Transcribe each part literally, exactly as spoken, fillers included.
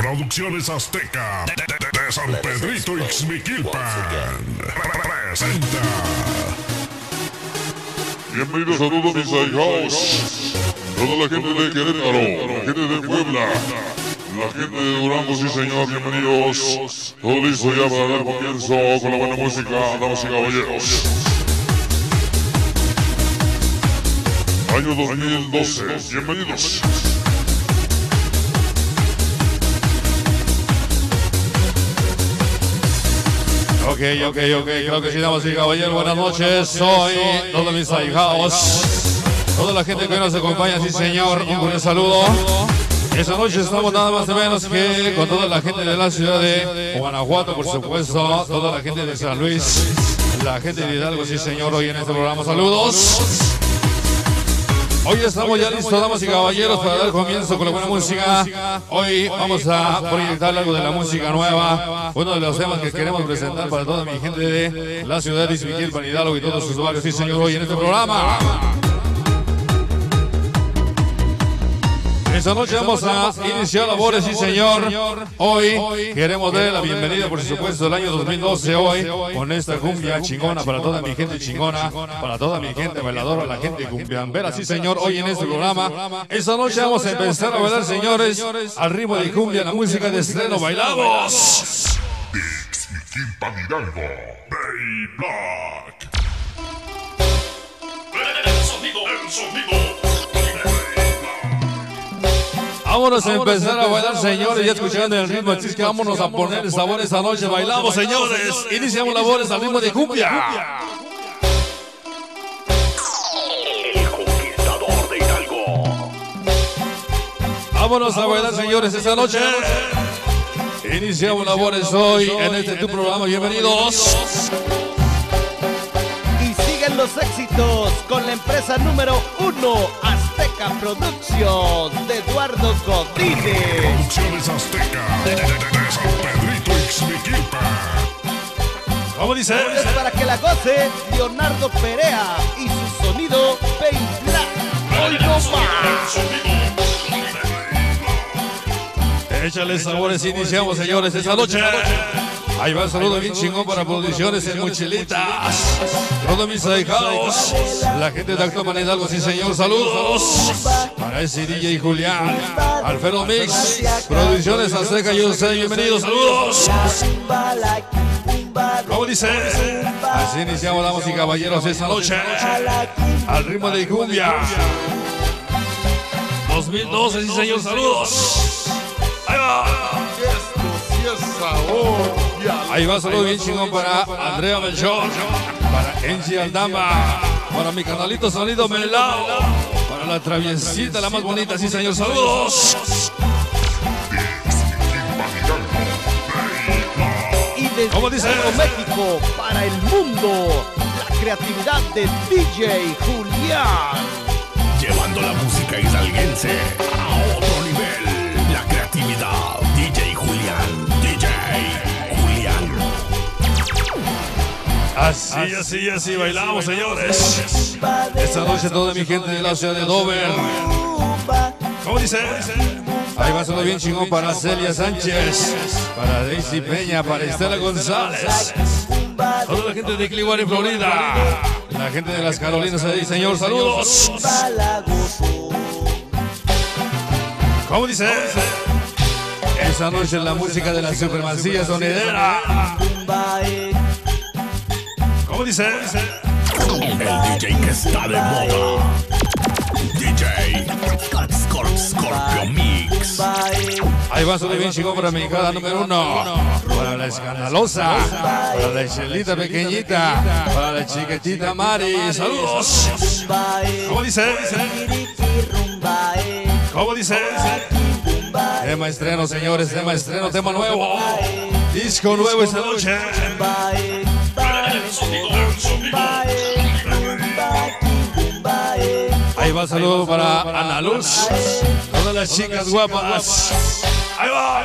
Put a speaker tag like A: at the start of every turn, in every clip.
A: Producciones Azteca de, de, de San Pedrito Ixmiquilpan presenta.
B: Bienvenidos a todos mis ahijados, toda la gente de Querétaro, la gente de Puebla, la gente de Durango, sí señor, bienvenidos. Todo listo ya para dar comienzo con la buena música, damas y caballeros. Año dos mil doce, bienvenidos.
C: Ok, ok, ok, creo que sí, damas y caballeros, buenas noches, soy todos mis ahijados, toda la gente que nos acompaña, sí señor, un buen saludo. Esta noche estamos nada más o menos que con toda la gente de la ciudad de Guanajuato, por supuesto, toda la gente de San Luis, la gente de Hidalgo, sí señor, hoy en este programa, saludos. Hoy estamos ya listos, damas y caballeros, para dar comienzo con la buena música. Hoy vamos a proyectar algo de la música nueva, uno de los temas que queremos presentar para toda mi gente de la ciudad de Ixmiquilpan, Hidalgo y todos sus barrios, sí señor, hoy en este programa. Esta noche vamos a iniciar labores, sí señor. Hoy queremos darle la bienvenida, por supuesto, al año dos mil doce, hoy, con esta cumbia chingona para toda mi gente chingona, para toda mi gente bailadora, la gente cumbiambera, sí señor, hoy en este programa. Esta noche vamos a empezar a bailar, señores, al ritmo de cumbia, la música de estreno, bailamos.
A: Ixmiquilpan, Hidalgo, Bay Black.
D: El sonido, el sonido.
C: Vámonos a empezar a bailar, señores, ya escuchando el ritmo, así que vámonos a poner sabor esta noche, bailamos, señores, iniciamos labores al ritmo de cumbia.
D: El conquistador de Hidalgo.
C: Vámonos a bailar, señores, esta noche. Iniciamos labores hoy en este tu programa, bienvenidos.
E: Y siguen los éxitos con la empresa número uno, Azteca Productions, de Eduardo Godínez.
A: Producciones Azteca de, de, de, de San Pedrito Ixmiquilpan.
C: ¿Cómo dice?
E: Es para que la goce Leonardo Perea y su sonido Bay Black. Hoy no más.
C: Échale sabores, iniciamos, señores, esta noche. Ahí va el saludo bien chingón para Producciones en Mochilitas. Todos mis ahijados, la gente de Actopan Hidalgo, sí señor, saludos. Para ese D J Julián, Alfredo Mix, Producciones Azteca, yo sé, bienvenidos, saludos. ¿Cómo dice? Así iniciamos, damas y caballeros, esta noche. Al ritmo de cumbia. dos mil doce, sí señor, saludos. Ahí va. Ahí va, saludo bien chingón para Andrea Melchor, para Engie Aldama, para mi canalito Sonido Melao, para la traviesita, la más bonita, sí señor, saludos.
E: Y desde
C: ¿Cómo dice?
E: México para el mundo, la creatividad de D J Julián.
D: Llevando la música hidalguense a otro nivel. La creatividad. D J Julián. D J Julián.
C: Así, así, así bailamos, señores. Esta noche toda mi gente de la ciudad de Dover. ¿Cómo dice? Ahí va solo bien chingón para Celia Sánchez, para Daisy Peña, para Estela González, toda la gente de Clearwater, Florida, la gente de las Carolinas, ahí, señor, saludos. ¿Cómo dice? Esta noche la música de la supremacía sonidera. ¿Cómo dice?
D: El D J que está de moda. D J Scorp Scorpio Mix.
C: Ahí va solo bien chingón para mi cada número uno, para la escandalosa, para la chelita pequeñita, para la chiquitita Mari, saludos. ¿Cómo dice? ¿Cómo dice? Tema estreno, señores, tema estreno, tema nuevo, disco nuevo esta noche. Ahí va el saludo para Ana Luz, todas las chicas guapas. Ahí va.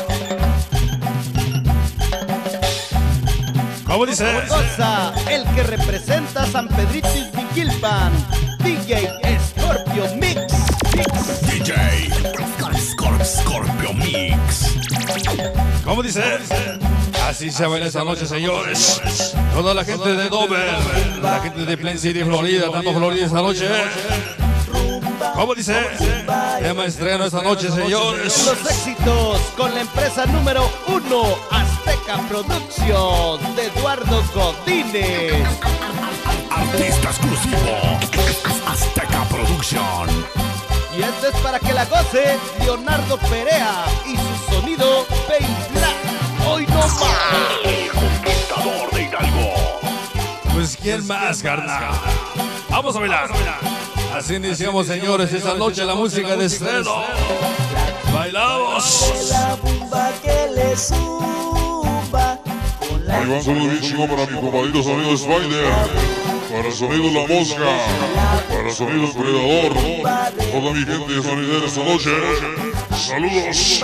C: ¿Cómo dice?
E: Cosa, el que representa San Pedrito Ixmiquilpan, D J Scorpio Mix. Mix.
D: D J Scorpio Scorpio Mix.
C: ¿Cómo dice? Así se baila esta noche, señores. Toda la gente de Dover, la gente de Plain City, Florida, tanto Florida esta noche. ¿Cómo dice? Tema estreno esta noche, señores.
E: Los éxitos con la empresa número uno, Azteca Productions, de Eduardo Godínez.
D: Artista exclusivo, Azteca Production.
E: Y este es para que la goce Leonardo Perea y su sonido Baby Black. Hoy no más.
D: El conquistador de Hidalgo.
C: Pues quién más, carnal. Vamos a bailar. Así iniciamos, señores, esta noche la música de estreno. Bailamos.
F: La bomba que le suba.
B: Ahí va un saludo bien chingón para mi compadrito Sonido Spider, para Sonido La Mosca, para Sonido Predador, toda mi gente de sonidera esta noche. Saludos.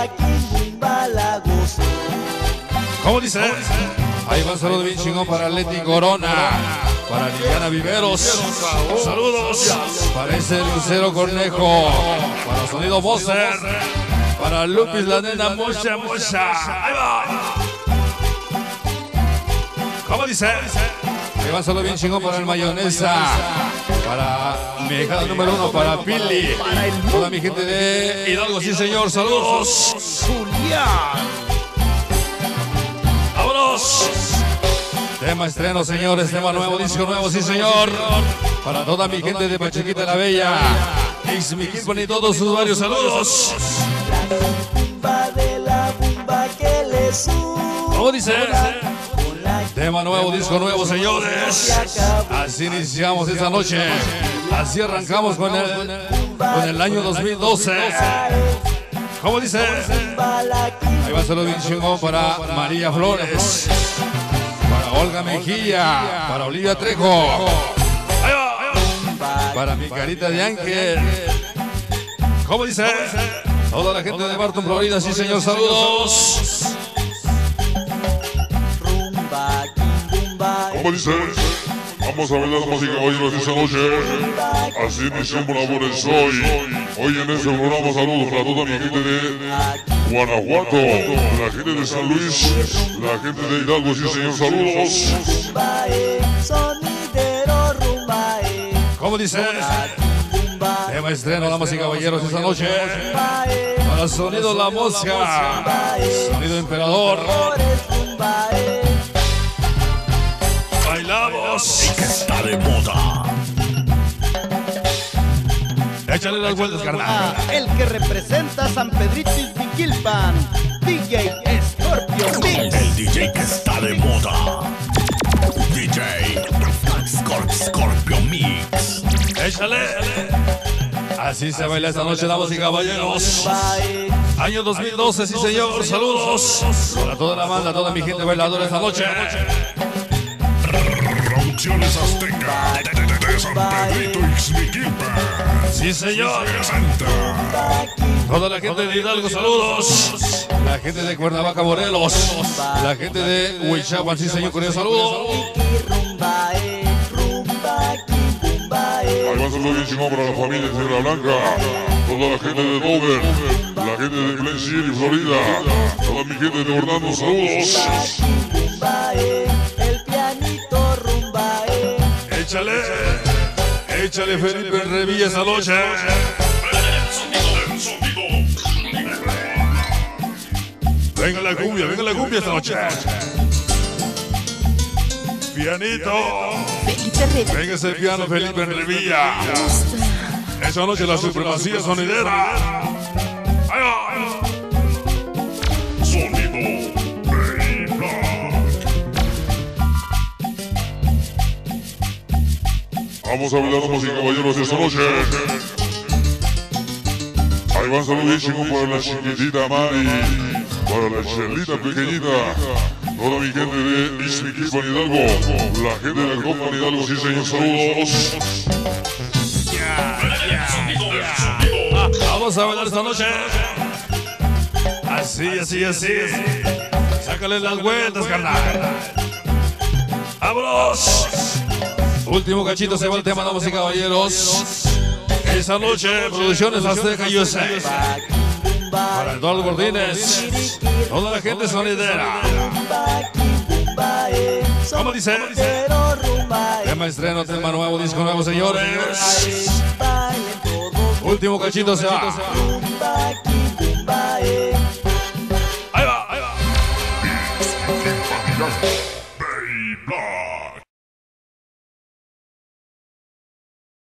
C: ¿Cómo dice? Ahí va un saludo bien chingón para Leti Corona, para Liliana Viveros. Saludos. Para ese Lucero Cornejo, para Sonido Boser, para Lupis la nena Mocha Mocha. Ahí va. ¿Cómo dice? Ahí va un saludo bien chingón para el Mayonesa, para mi hija número uno, para Pili, toda mi gente de Hidalgo, sí señor. Saludos.
E: Julián.
C: ¡Vámonos! Tema estreno, señores, tema nuevo, disco nuevo, sí señor. Para toda mi gente de Pachequita la Bella, Ixmiquilpan y todos sus varios saludos. ¿Cómo dice? Tema nuevo, disco nuevo, señores. Así iniciamos esta noche. Así arrancamos con el, con el año dos mil doce. ¿Cómo dice? Ahí va a ser bien chingón para María Flores, para Olga Mejía, para Olivia Trejo. Ahí va, ahí va. Para mi carita de ángel. ¿Cómo dice? Toda la gente de Barton, Florida, sí señor, saludos.
B: ¿Cómo dice? Vamos a bailar más y caballeros esta noche. Así iniciamos labores hoy. Hoy en este programa saludos para toda mi gente de Guanajuato, la gente de San Luis, la gente de Hidalgo, sí señor, saludos.
C: ¿Cómo dice? Tema estreno, damas y caballeros, esta noche. Para Sonido La Mosca, Sonido Emperador. Bailamos.
D: Que está de moda.
C: Échale las vueltas, carnal.
E: Ah, el que representa San Pedrito Ixmiquilpan, D J Scorpio Mix.
D: El D J que está de moda. D J Scorp Scorpio Mix.
C: Échale. Así se baila esta noche, damas y caballeros. Año dos mil doce, sí señor, saludos. Para toda la banda, toda mi gente bailadora esta noche.
A: Producciones Azteca de, de, de, de San Pedrito Ixmiquilpan.
C: Sí señor.
A: Presenta.
C: Toda la gente de Hidalgo, saludos. La gente de Cuernavaca, Morelos. La gente de Huichapan, sí señor, con ellos saludos.
B: Ahí va a ser bien chingón para la familia de Sierra Blanca, toda la gente de Dover, la gente de Plain City, Florida, toda mi gente de Orlando, saludos.
C: Échale. Échale, Felipe Revilla, esta noche. Venga la cumbia, venga la cumbia esta noche. Pianito. Venga ese piano, Felipe Revilla. Esta noche la supremacía sonidera. Ahí va, ahí va.
A: Sonido Baby Black.
B: Vamos a bailar damas y caballeros esta noche. Ahí va un saludo bien chingón para la chiquitita Mari, para la chelita pequeñita, toda mi gente de Ixmiquilpan Hidalgo, la gente de Alcopan Hidalgo, sí señor, saludos.
C: Vamos a bailar esta noche. Así, así, así. Sácale las vueltas, carnal. ¡Vámonos! Último cachito se va el tema, damas y caballeros. Esa noche, Producciones Azteca U S A. Para Eduardo Gordines, toda la gente sonidera. ¿Cómo dice? Tema estreno, tema nuevo, disco nuevo, señores. Último cachito se va. Ahí va, ahí va.
A: Bay Block.